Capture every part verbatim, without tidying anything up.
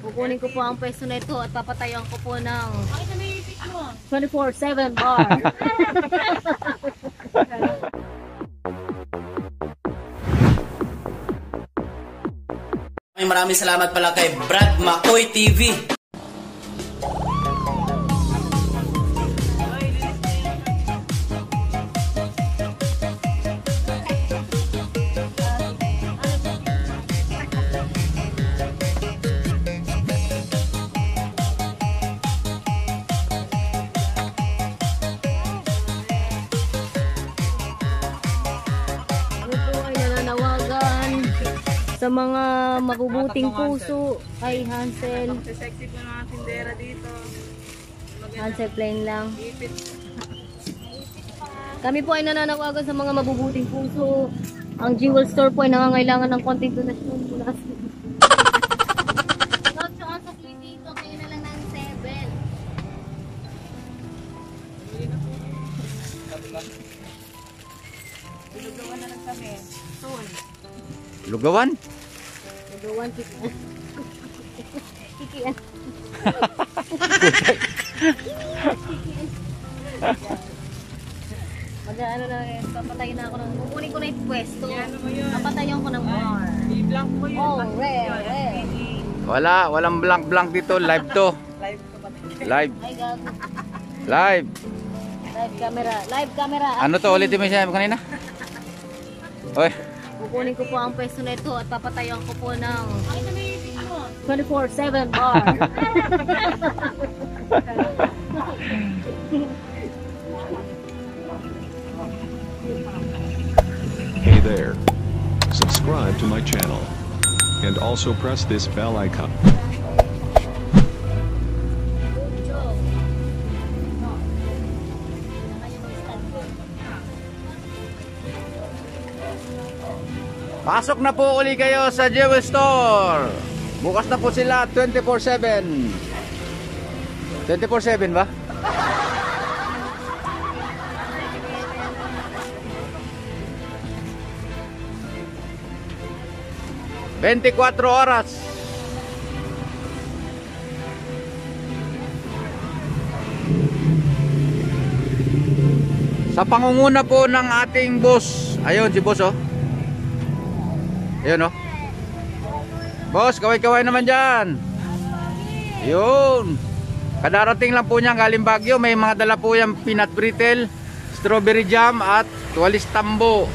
Kukunin ko po ang pwesto na ito at papatayan ko po ng twenty-four seven bar. Maraming salamat pala kay Brad Makoy T V. Sa mga mabubuting puso ay Hansel. Sexy po mga tindera dito. Hansel plain lang. Kami po ay nananawagan sa mga mabubuting puso. Ang Jewel Store po ay nangangailangan ng konting donasyon mula sa Lotso sa T V dito, kayo na lang ng seven. Lugawan na lang kami. Soon. Lugawan? Lugawan, kikian. Kikian. Mag-ano na rin, papatayin na ako ng, kukunin ko na yung pwesto. Papatayin ko ng bar. I-blank mo yun. Oh, rare, rare. Wala, walang blank-blank dito. Live to. Live ko pa. Live. Ay, gago. Live. Live camera. Live camera. Ano to? Ulitin mo siya kanina? Oy. Kukunin ko po ang pwesto na ito at papatayan ko po ng twenty-four seven bar. Hey there. Subscribe to my channel. And also press this bell icon. Pasok na po uli kayo sa Jewel Store. Bukas na po sila twenty-four seven. twenty-four seven ba? twenty-four oras. Sa pangunguna po ng ating boss. Ayun si boss oh. Ayun oh. Boss, kaway-kaway naman dyan. Ayun. Kadarating lang po niya galing Baguio. May mga dala po yung peanut brittle, strawberry jam at tuwalis tambo.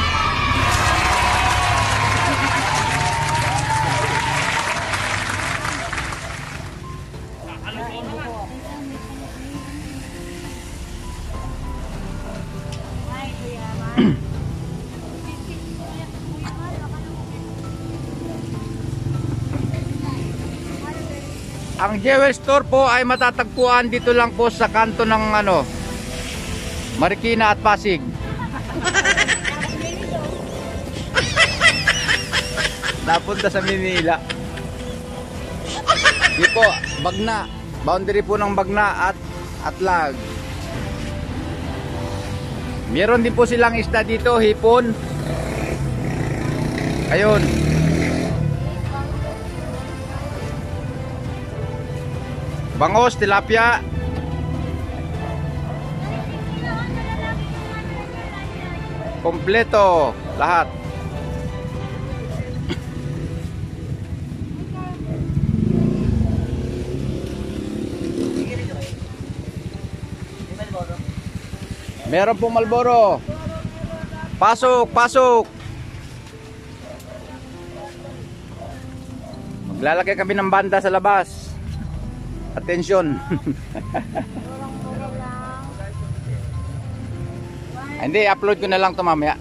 Ang Jewel Store po ay matatagpuan dito lang po sa kanto ng ano, Marikina at Pasig. Napunta sa Manila. Di po, Bagna. Boundary po ng Bagna at Atlag. Meron din po silang isda dito, hipon. Ayun. Bangos, tilapia. Kompleto lahat. Meron pong Marlboro. Pasok, pasok. Maglalagay kami ng banda sa labas. Attention. Hindi, upload ko na lang ito mamaya.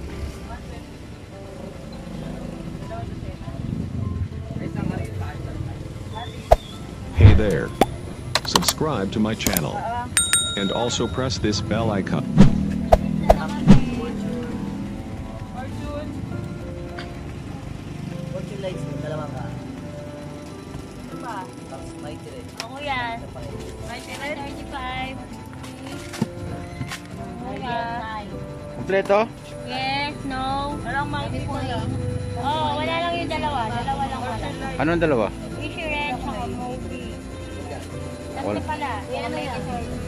Hey there. Subscribe to my channel. And also press this bell icon. Ako yan. thirty-five. Kompleto? Yes, no. Walang mountain po lang. Oh, wala lang yung dalawa. Dalawa lang wala. Anong dalawa? Fisher red, saka mo. Wal- pala. Yan na yan.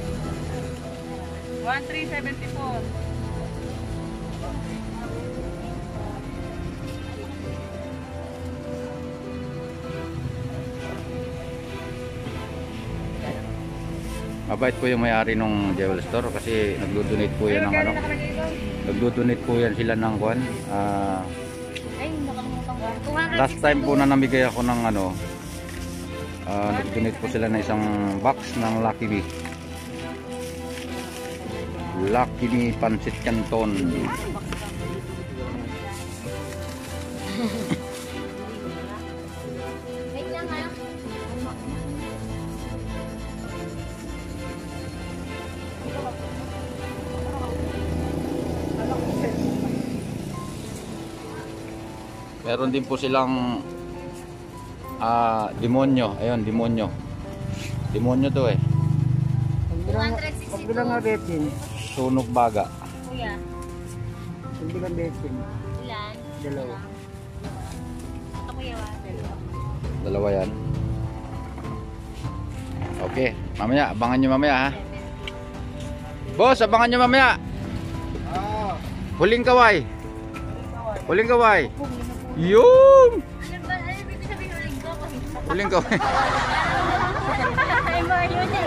one three seven four. Mabait po yung may-ari ng jewel store kasi nagdo-donate po yan ng ano. Nagdo-donate po yan sila ng kwan. Ah, Ay, nakalimutan ko. two hundred last time po na namigay ako ng ano. Ah, nag-donate po sila ng isang box ng Lucky Me. Lucky Me Pancit Canton. Wait lang ha. Meron din po silang ah, demonyo. Ayun, demonyo. Demonyo to eh. two hundred sixty-two. Sunog baga. Kuya. Ilan? Dalawa. Ito kuya wa. Dalawa. Dalawa yan. Okay, mamaya, abangan nyo mamaya ha. Boss, abangan nyo mamaya. Huling kaway. Huling kaway. Yun! Ano ba? Ano ba ito sabihin ulit ko? Huling kaway. Ay, Mario na.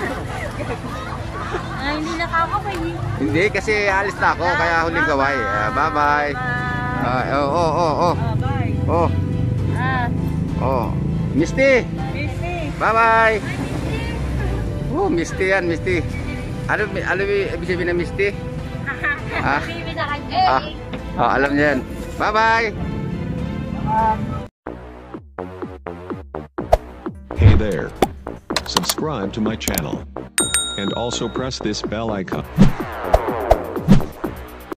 Ay, hindi nakakapay. Hindi, kasi alis na ako, kaya huling kaway. Ah, bye-bye. Ah, oh, oh, oh, oh. Ah, bye. Oh, Ah, oh. Misty! Misty. Bye-bye! Oh, Misty yan, Misty. Ano, ano ibig sabihin na Misty? Ah, Baby na kanya. ah, oh, alam niya yan. Bye-bye! Hey there. Subscribe to my channel. And also press this bell icon.